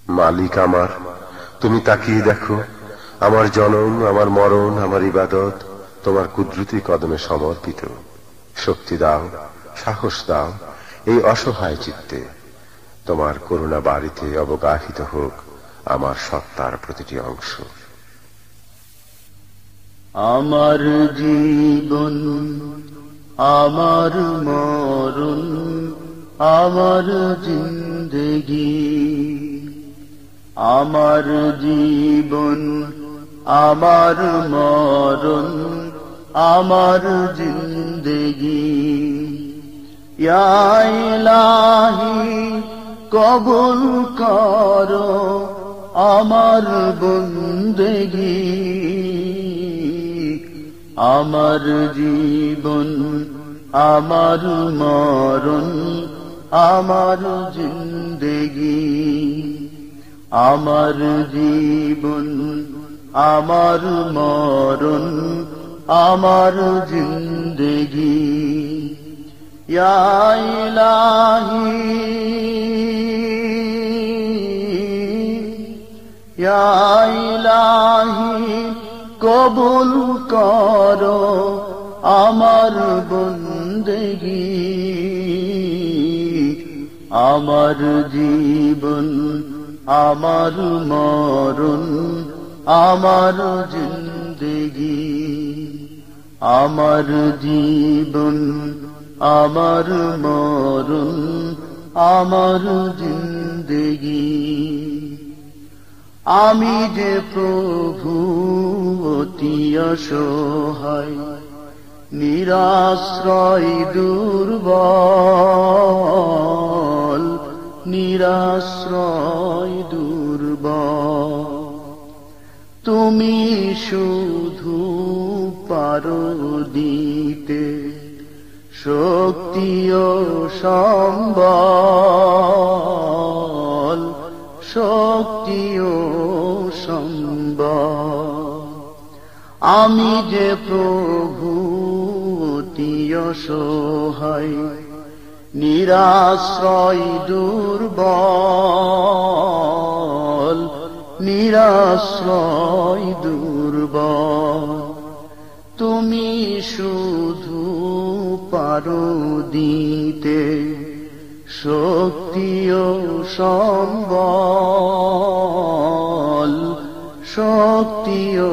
মালিক আমার, তুমি তাকিয়ে দেখো, আমার জনম, আমার মরণ, আমার ইবাদত তোমার কুদরতি কদমে সমর্পিত। শক্তি দাও, সাহস দাও এই অসহায় চিত্তে। তোমার করুণা বাড়িতে অবগাহিত হোক আমার সত্তার প্রতিটি অংশ। আমার জীবন, আমার মরণ, আমার জিন্দেগি, আমার জীবন, আমার মরণ, আমার জিন্দেগি। ইয়া ইলাহি কবুল করো আমার বন্দেগি। আমার জীবন, আমার মরণ, আমার জিন্দেগি, আমার জীবন, আমার মরণ, আমার জিন্দেগি। ইয়া ইলাহি, ইয়া ইলাহি কবুল করো আমার বন্দেগি। আমার জীবন, আমার মরণ, আমার জিন্দেগি, আমার জীবন, আমার মরণ, আমার জিন্দেগি। আমি যে প্রভু অতি অসহায়, নিরাশ্রয় দুর্বল, নিরাশ্রয় দুর্বল। তুমি শুধু পারো দিতে শক্তি ও সম্বল, শক্তি ও সম্বল। আমি যে প্রভু অতি অসহায়, নিরাশ্রয় দুর্বল, নিরাশ্রয় দুর্বল। তুমি শুধু পারো দিতে শক্তি ও সম্বল, শক্তি ও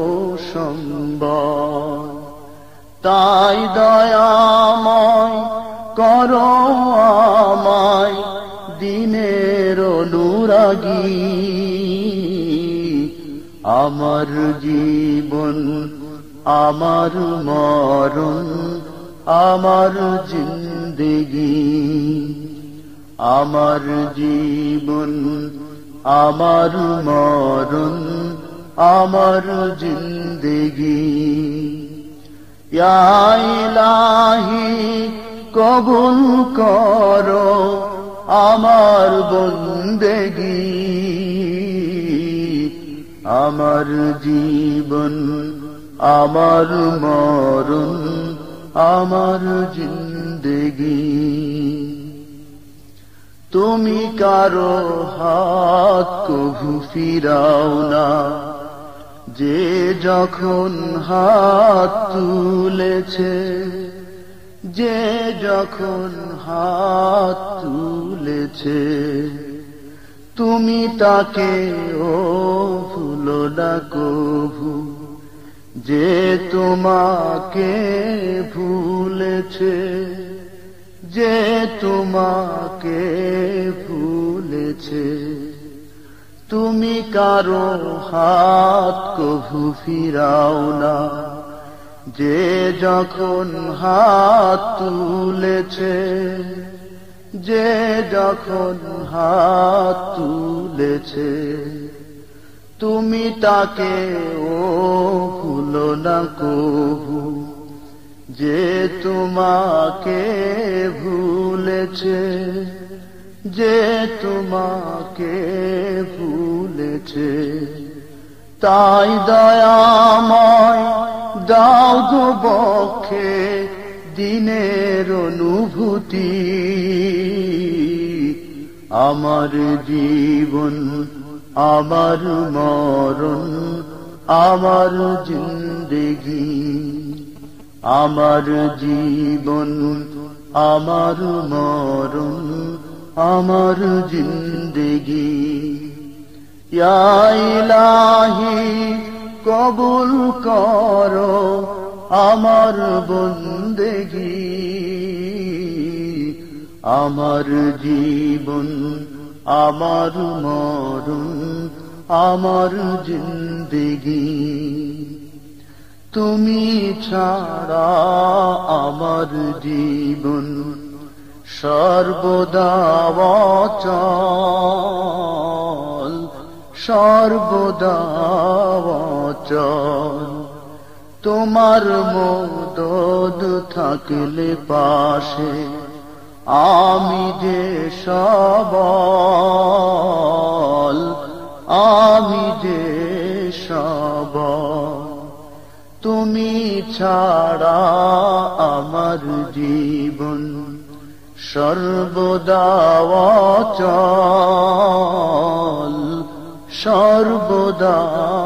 সম্বল। তাই দয়াময় করো আমায় দিনের অনুরাগী। আমার জীবন, আমার মরণ, আমার জিন্দেগি, আমার জীবন, আমার মরণ, আমার জিন্দেগি। ইয়া ইলাহি কবুল করো আমার বন্দেগি। আমার জীবন, আমার মরণ, আমার জিন্দেগি। তুমি কারো হাত কভু ফিরাও না, যে যখন হাত তুলেছে, যে যখন হাত তুলেছে। তুমি তাকে ও ভুলো না কভু, যে তোমাকে ভুলেছে, যে তোমাকে ভুলেছে। তুমি কারো হাত কভু ফিরাও না, যে যখন হাত তুলেছে, যে যখন হাত তুলেছে। তুমি তাকে ও ভুলো না কভু, যে তোমাকে ভুলেছে, যে তোমাকে ভুলেছে। তাই দয়াময় দাও গো বক্ষে দিনের অনুভূতি। আমার জীবন আমার মরণ আমার জিন্দেগি আমার জীবন আমার মরণ আমার জিন্দেগি ইয়া ইলাহি কবুল করো আমার বন্দেগি আমার জীবন আমার মরণ আমার জিন্দেগি তুমি ছাড়া আমার জীবন সর্বদা অচল সর্বদা অচল তোমার মদদ থাকলে পাশে আমি যে সবল আমি যে সবল তুমি ছাড়া আমার জীবন সর্বদা অচল সর্বদা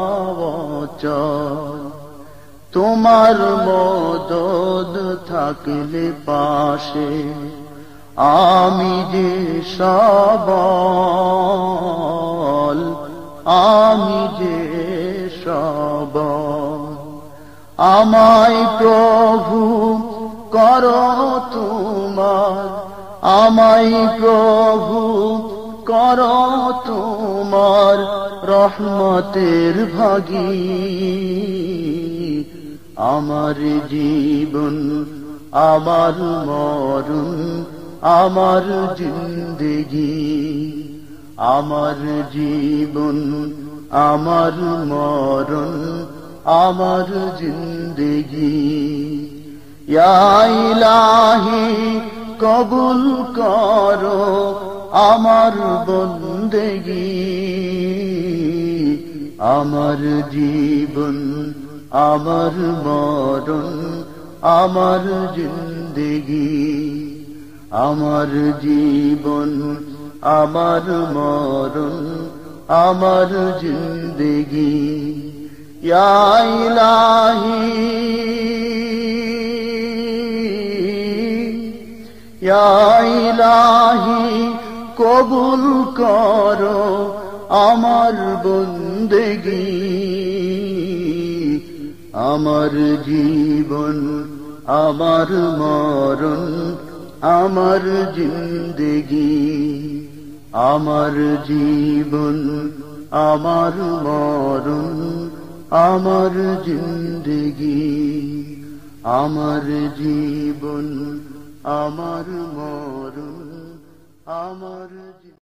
অচল তোমার মদদ থাকলে পাশে আমি যে সবল আমি যে সবল আমায় প্রভু করো তোমার আমায় প্রভু করো তোমার রহমতের ভাগী আমার জীবন আমার মরণ আমার জিন্দেগি আমার জীবন আমার মরণ আমার জিন্দেগি ইয়া ইলাহি কবুল করো আমার বন্দেগি আমার জীবন আমার মরণ আমার জিন্দেগি আমার জীবন আমার মরণ আমার জিন্দেগি ইয়া ইলাহি ইয়া ইলাহি কবুল করো আমার বন্দেগি আমার জীবন আমার মরণ আমার জিন্দেগি আমার জীবন আমার মরণ আমার জিন্দেগি আমার জীবন আমার মরণ আমার